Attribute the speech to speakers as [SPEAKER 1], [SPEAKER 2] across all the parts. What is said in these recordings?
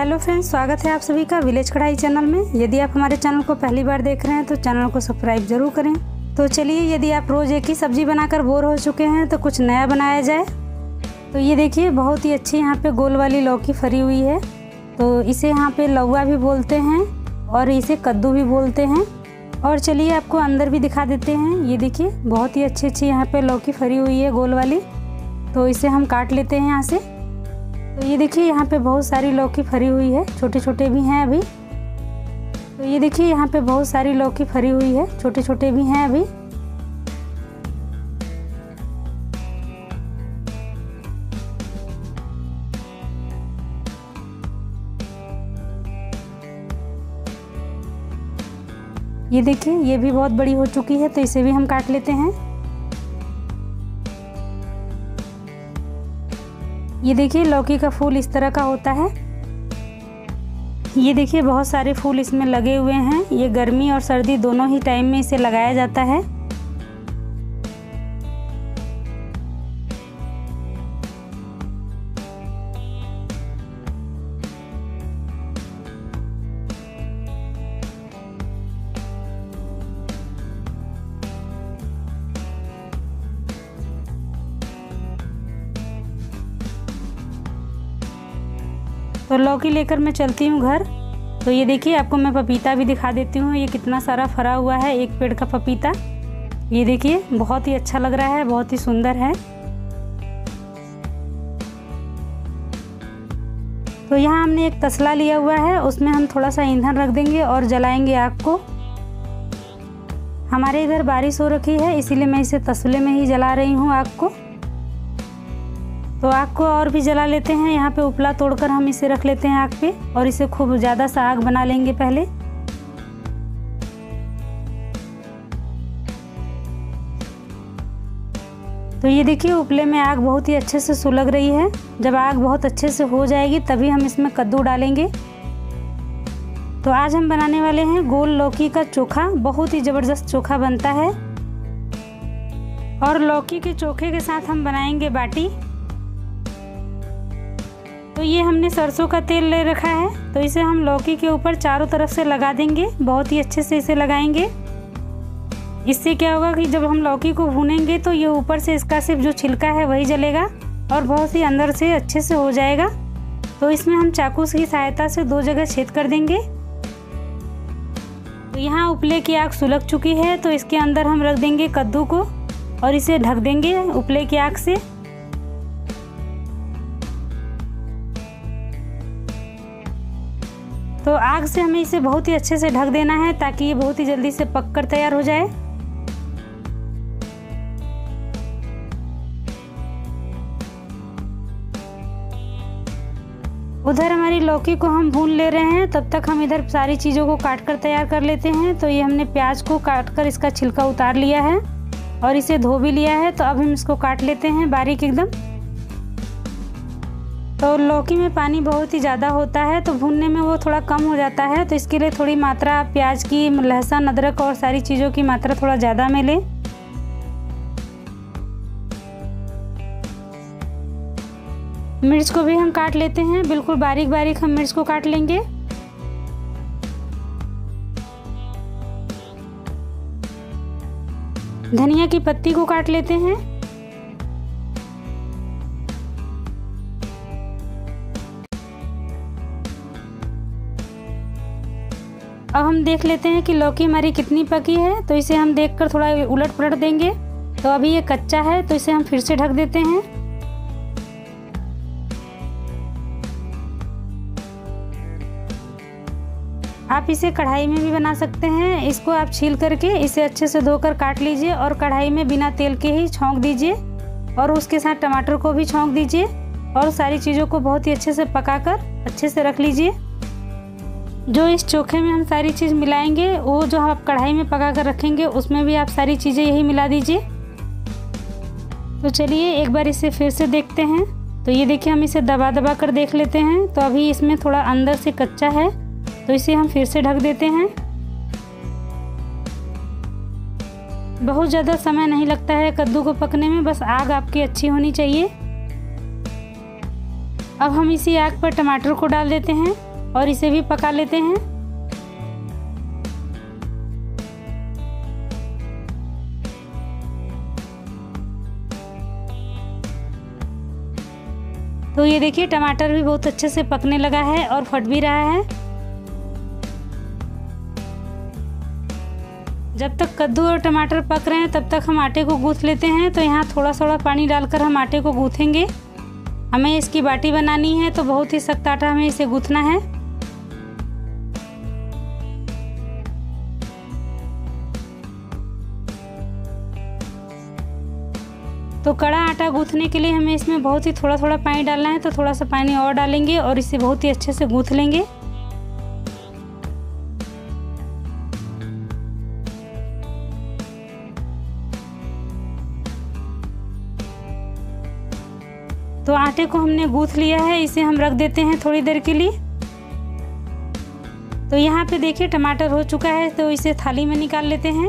[SPEAKER 1] Hello friends, स्वागत है आप सभी का विलेज कढ़ाई चैनल में। यदि आप हमारे चैनल को पहली बार देख रहे हैं तो चैनल को सब्सक्राइब जरूर करें। तो चलिए, यदि आप रोज़ एक ही सब्जी बनाकर बोर हो चुके हैं तो कुछ नया बनाया जाए। तो ये देखिए, बहुत ही अच्छी यहाँ पे गोल वाली लौकी फरी हुई है। तो इसे यहाँ पे लौवा भी बोलते हैं और इसे कद्दू भी बोलते हैं। और चलिए आपको अंदर भी दिखा देते हैं। ये देखिए, बहुत ही अच्छी यहाँ पे लौकी फरी हुई है गोल वाली। तो इसे हम काट लेते हैं यहाँ से। तो ये देखिए, यहाँ पे बहुत सारी लौकी फरी हुई है, छोटे छोटे भी हैं अभी। तो ये देखिए, यहाँ पे बहुत सारी लौकी फरी हुई है, छोटे छोटे भी हैं अभी। ये देखिए, ये भी बहुत बड़ी हो चुकी है, तो इसे भी हम काट लेते हैं। ये देखिए, लौकी का फूल इस तरह का होता है। ये देखिए, बहुत सारे फूल इसमें लगे हुए हैं। ये गर्मी और सर्दी दोनों ही टाइम में इसे लगाया जाता है। तो लौकी लेकर मैं चलती हूँ घर। तो ये देखिए, आपको मैं पपीता भी दिखा देती हूँ। ये कितना सारा फरा हुआ है, एक पेड़ का पपीता। ये देखिए, बहुत ही अच्छा लग रहा है, बहुत ही सुंदर है। तो यहाँ हमने एक तसला लिया हुआ है, उसमें हम थोड़ा सा ईंधन रख देंगे और जलाएंगे आग को। हमारे इधर बारिश हो रखी है, इसीलिए मैं इसे तसले में ही जला रही हूँ आग को। तो आग को और भी जला लेते हैं। यहाँ पे उपला तोड़कर हम इसे रख लेते हैं आग पे और इसे खूब ज़्यादा सा आग बना लेंगे पहले। तो ये देखिए, उपले में आग बहुत ही अच्छे से सुलग रही है। जब आग बहुत अच्छे से हो जाएगी तभी हम इसमें कद्दू डालेंगे। तो आज हम बनाने वाले हैं गोल लौकी का चोखा। बहुत ही ज़बरदस्त चोखा बनता है। और लौकी के चोखे के साथ हम बनाएंगे बाटी। तो ये हमने सरसों का तेल ले रखा है, तो इसे हम लौकी के ऊपर चारों तरफ से लगा देंगे। बहुत ही अच्छे से इसे लगाएंगे। इससे क्या होगा कि जब हम लौकी को भूनेंगे तो ये ऊपर से इसका सिर्फ जो छिलका है वही जलेगा और बहुत ही अंदर से अच्छे से हो जाएगा। तो इसमें हम चाकू की सहायता से 2 जगह छेद कर देंगे। तो यहाँ उपले की आग सुलग चुकी है, तो इसके अंदर हम रख देंगे कद्दू को और इसे ढक देंगे उपले की आग से। तो आग से हमें इसे बहुत ही अच्छे से ढक देना है ताकि ये बहुत ही जल्दी से पककर तैयार हो जाए। उधर हमारी लौकी को हम भून ले रहे हैं, तब तक हम इधर सारी चीज़ों को काट कर तैयार कर लेते हैं। तो ये हमने प्याज को काट कर इसका छिलका उतार लिया है और इसे धो भी लिया है। तो अब हम इसको काट लेते हैं बारीक एकदम। तो लौकी में पानी बहुत ही ज़्यादा होता है, तो भूनने में वो थोड़ा कम हो जाता है। तो इसके लिए थोड़ी मात्रा प्याज की, लहसुन, अदरक और सारी चीज़ों की मात्रा थोड़ा ज़्यादा में लें। मिर्च को भी हम काट लेते हैं, बिल्कुल बारीक बारीक हम मिर्च को काट लेंगे। धनिया की पत्ती को काट लेते हैं। अब हम देख लेते हैं कि लौकी हमारी कितनी पकी है। तो इसे हम देखकर थोड़ा उलट पलट देंगे। तो अभी ये कच्चा है, तो इसे हम फिर से ढक देते हैं। आप इसे कढ़ाई में भी बना सकते हैं। इसको आप छील करके इसे अच्छे से धोकर काट लीजिए और कढ़ाई में बिना तेल के ही छौंक दीजिए और उसके साथ टमाटर को भी छौंक दीजिए और सारी चीज़ों को बहुत ही अच्छे से पकाकर अच्छे से रख लीजिए। जो इस चोखे में हम सारी चीज़ मिलाएंगे, वो जो आप कढ़ाई में पका कर रखेंगे उसमें भी आप सारी चीज़ें यही मिला दीजिए। तो चलिए एक बार इसे फिर से देखते हैं। तो ये देखिए, हम इसे दबा दबा कर देख लेते हैं। तो अभी इसमें थोड़ा अंदर से कच्चा है, तो इसे हम फिर से ढक देते हैं। बहुत ज़्यादा समय नहीं लगता है कद्दू को पकने में, बस आग आपकी अच्छी होनी चाहिए। अब हम इसी आग पर टमाटर को डाल देते हैं। और इसे भी पका लेते हैं। तो ये देखिए टमाटर भी बहुत अच्छे से पकने लगा है और फट भी रहा है। जब तक कद्दू और टमाटर पक रहे हैं तब तक हम आटे को गूंथ लेते हैं। तो यहाँ थोड़ा थोड़ा पानी डालकर हम आटे को गूंथेंगे। हमें इसकी बाटी बनानी है तो बहुत ही सख्त आटा हमें इसे गूंथना है। तो कड़ा आटा गूंथने के लिए हमें इसमें बहुत ही थोड़ा थोड़ा पानी डालना है। तो थोड़ा सा पानी और डालेंगे और इसे बहुत ही अच्छे से गूंथ लेंगे। तो आटे को हमने गूंथ लिया है, इसे हम रख देते हैं थोड़ी देर के लिए। तो यहाँ पे देखिए टमाटर हो चुका है, तो इसे थाली में निकाल लेते हैं।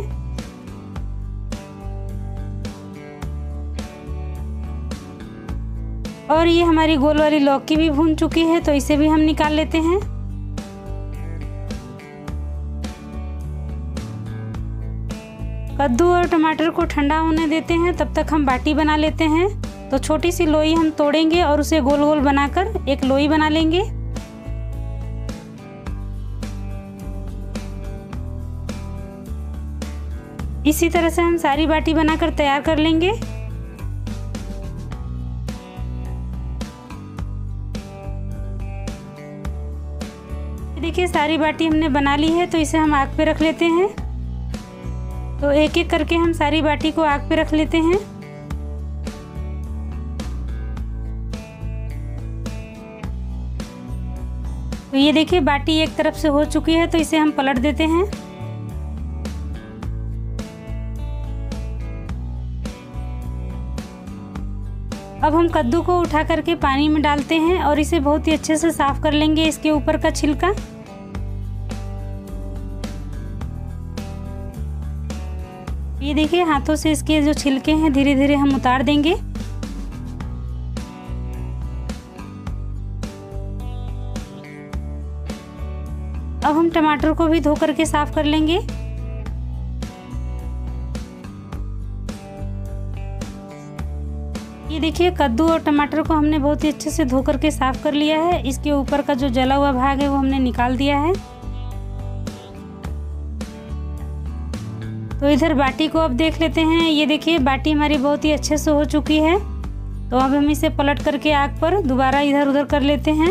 [SPEAKER 1] और ये हमारी गोल वाली लौकी भी भून चुकी है, तो इसे भी हम निकाल लेते हैं। कद्दू और टमाटर को ठंडा होने देते हैं, तब तक हम बाटी बना लेते हैं। तो छोटी सी लोई हम तोड़ेंगे और उसे गोल गोल बनाकर एक लोई बना लेंगे। इसी तरह से हम सारी बाटी बनाकर तैयार कर लेंगे। देखिए सारी बाटी हमने बना ली है, तो इसे हम आग पे रख लेते हैं। तो एक एक करके हम सारी बाटी को आग पे रख लेते हैं। तो ये देखिए बाटी एक तरफ से हो चुकी है, तो इसे हम पलट देते हैं। अब हम कद्दू को उठा करके पानी में डालते हैं और इसे बहुत ही अच्छे से साफ कर लेंगे, इसके ऊपर का छिलका। ये देखिए हाथों से इसके जो छिलके हैं धीरे धीरे हम उतार देंगे। अब हम टमाटर को भी धो करके साफ कर लेंगे। ये देखिए कद्दू और टमाटर को हमने बहुत ही अच्छे से धो करके साफ कर लिया है। इसके ऊपर का जो जला हुआ भाग है वो हमने निकाल दिया है। तो इधर बाटी को अब देख लेते हैं। ये देखिए बाटी हमारी बहुत ही अच्छे से हो चुकी है। तो अब हम इसे पलट करके आग पर दोबारा इधर उधर कर लेते हैं।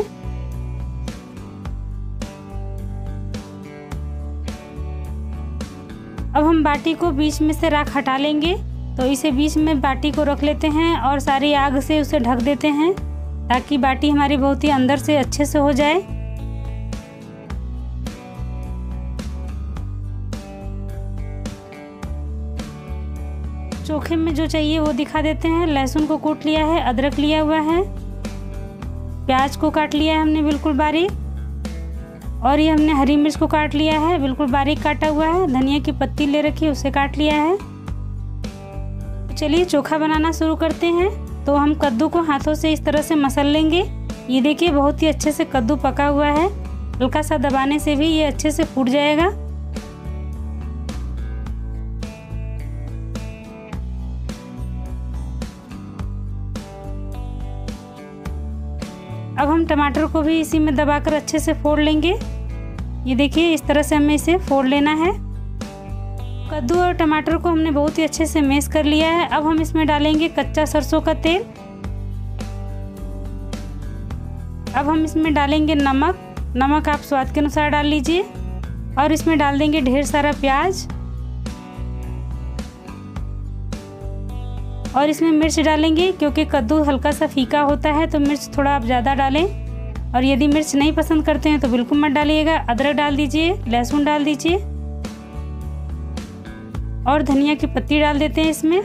[SPEAKER 1] अब हम बाटी को बीच में से राख हटा लेंगे। तो इसे बीच में बाटी को रख लेते हैं और सारी आग से उसे ढक देते हैं, ताकि बाटी हमारी बहुत ही अंदर से अच्छे से हो जाए। चोखे में जो चाहिए वो दिखा देते हैं। लहसुन को कूट लिया है, अदरक लिया हुआ है, प्याज को काट लिया है हमने बिल्कुल बारीक, और ये हमने हरी मिर्च को काट लिया है, बिल्कुल बारीक काटा हुआ है। धनिया की पत्ती ले रखी है, उसे काट लिया है। तो चलिए चोखा बनाना शुरू करते हैं। तो हम कद्दू को हाथों से इस तरह से मसल लेंगे। ये देखिए बहुत ही अच्छे से कद्दू पका हुआ है। हल्का सा दबाने से भी ये अच्छे से फूट जाएगा। अब हम टमाटर को भी इसी में दबाकर अच्छे से फोड़ लेंगे। ये देखिए इस तरह से हमें इसे फोड़ लेना है। कद्दू और टमाटर को हमने बहुत ही अच्छे से मैश कर लिया है। अब हम इसमें डालेंगे कच्चा सरसों का तेल। अब हम इसमें डालेंगे नमक आप स्वाद के अनुसार डाल लीजिए, और इसमें डाल देंगे ढेर सारा प्याज, और इसमें मिर्च डालेंगे। क्योंकि कद्दू हल्का सा फीका होता है तो मिर्च थोड़ा आप ज़्यादा डालें, और यदि मिर्च नहीं पसंद करते हैं तो बिल्कुल मत डालिएगा। अदरक डाल दीजिए, लहसुन डाल दीजिए, और धनिया की पत्ती डाल देते हैं इसमें,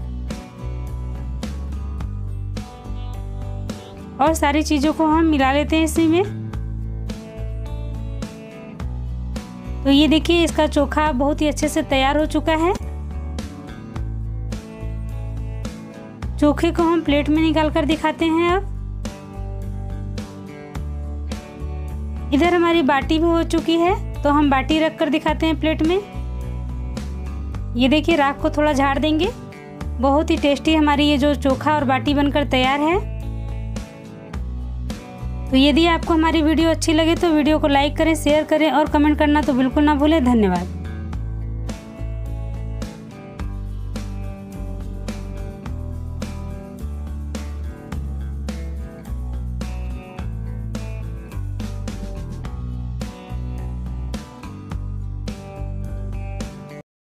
[SPEAKER 1] और सारी चीज़ों को हम मिला लेते हैं इसी में। तो ये देखिए इसका चोखा बहुत ही अच्छे से तैयार हो चुका है। चोखे को हम प्लेट में निकाल कर दिखाते हैं। अब इधर हमारी बाटी भी हो चुकी है, तो हम बाटी रख कर दिखाते हैं प्लेट में। ये देखिए, राख को थोड़ा झाड़ देंगे। बहुत ही टेस्टी हमारी ये जो चोखा और बाटी बनकर तैयार है। तो यदि आपको हमारी वीडियो अच्छी लगे तो वीडियो को लाइक करें, शेयर करें और कमेंट करना तो बिल्कुल ना भूलें। धन्यवाद।